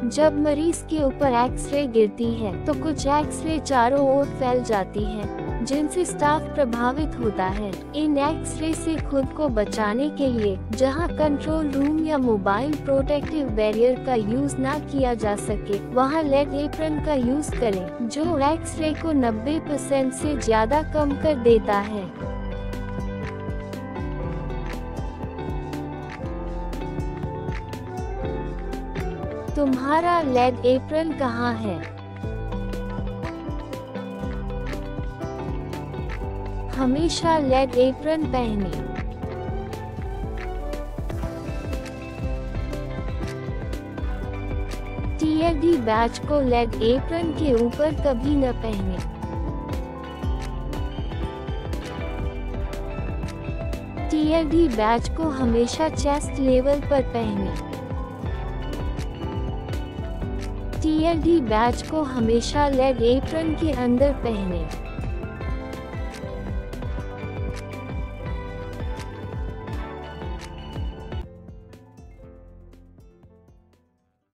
जब मरीज के ऊपर एक्सरे गिरती है तो कुछ एक्सरे चारों ओर फैल जाती है, जिनसे स्टाफ प्रभावित होता है। इन एक्सरे से खुद को बचाने के लिए जहां कंट्रोल रूम या मोबाइल प्रोटेक्टिव बैरियर का यूज ना किया जा सके, वहां लेड एप्रन का यूज करें, जो एक्सरे को 90% से ज्यादा कम कर देता है। तुम्हारा लेड एप्रन कहाँ है? हमेशा लेड एप्रन पहने। टियर डी बैच को लेड एप्रन के ऊपर कभी न पहने। टियर डी बैच को हमेशा चेस्ट लेवल पर पहने। टियर डी बैच को हमेशा लेड एप्रन के अंदर पहने।